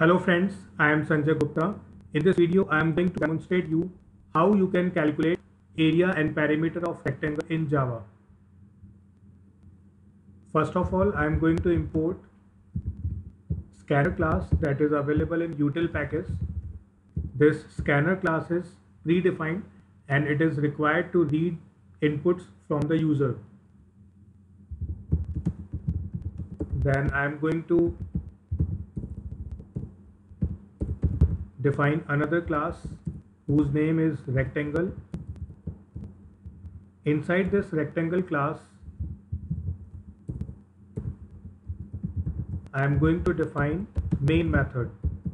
Hello friends, I am Sanjay Gupta. In this video, I am going to demonstrate you how you can calculate area and perimeter of rectangle in Java. First of all, I am going to import scanner class that is available in util package. This scanner class is predefined and it is required to read inputs from the user. Then I am going to define another class whose name is rectangle. Inside this rectangle class, I am going to define main method.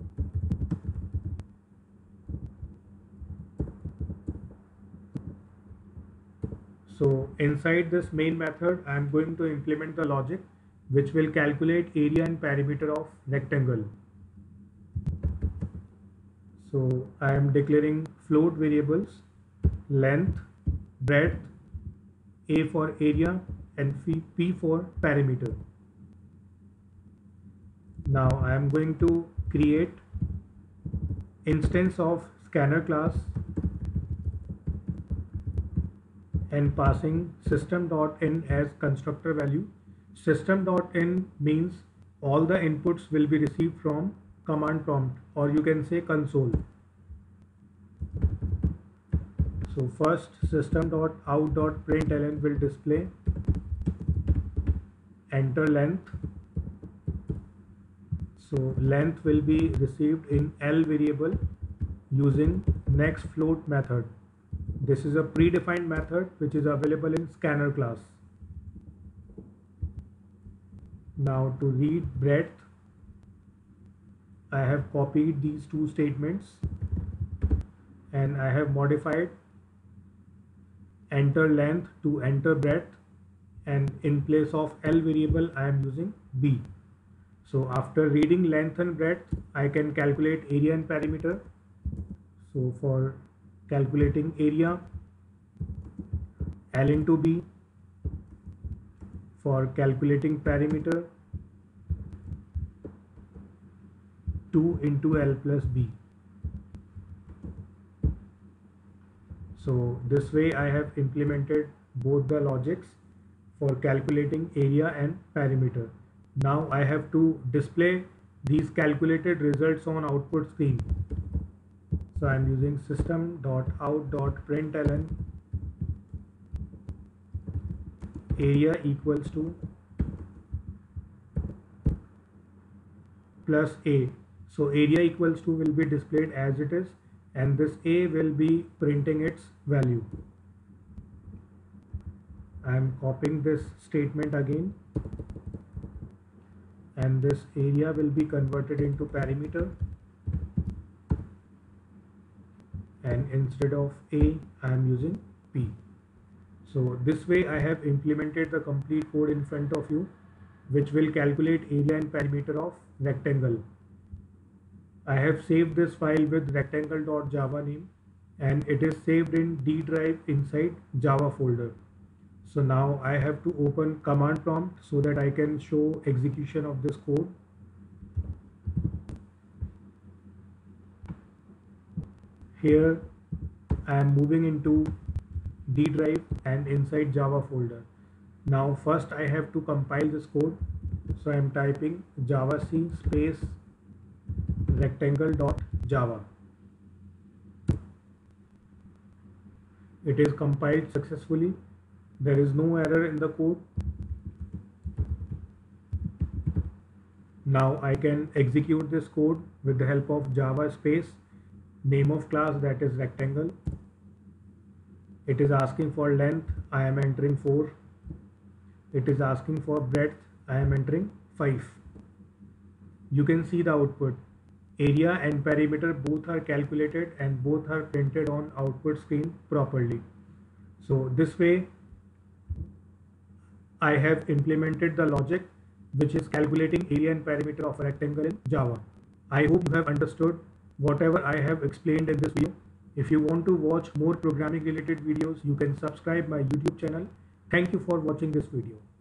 So inside this main method, I am going to implement the logic which will calculate area and perimeter of rectangle. So I am declaring float variables, length, breadth, A for area and P for perimeter. Now I am going to create instance of scanner class and passing system.in as constructor value. System.in means all the inputs will be received from command prompt, or you can say console. So first system.out.println will display enter length. So length will be received in L variable using next float method. This is a predefined method which is available in scanner class. Now to read breadth, I have copied these two statements and I have modified enter length to enter breadth, and in place of L variable I am using B. So after reading length and breadth, I can calculate area and perimeter. So for calculating area, L into B. For calculating perimeter, 2 into L plus B. So this way I have implemented both the logics for calculating area and perimeter. Now I have to display these calculated results on output screen. So I am using system.out.println area equals to plus A. So area equals to will be displayed as it is, and this A will be printing its value. I am copying this statement again, and this area will be converted into perimeter, and instead of A I am using P. So this way I have implemented the complete code in front of you which will calculate area and perimeter of rectangle. I have saved this file with rectangle.java name and it is saved in D drive inside Java folder. So now I have to open command prompt so that I can show execution of this code. Here I am moving into D drive and inside Java folder. Now first I have to compile this code. So I am typing javac space rectangle.java. It is compiled successfully. There is no error in the code. Now I can execute this code with the help of java space name of class, that is rectangle. It is asking for length, I am entering 4. It is asking for breadth, I am entering 5. You can see the output. Area and perimeter both are calculated and both are printed on output screen properly. So this way I have implemented the logic which is calculating area and perimeter of a rectangle in Java. I hope you have understood whatever I have explained in this video. If you want to watch more programming related videos, you can subscribe my YouTube channel. Thank you for watching this video.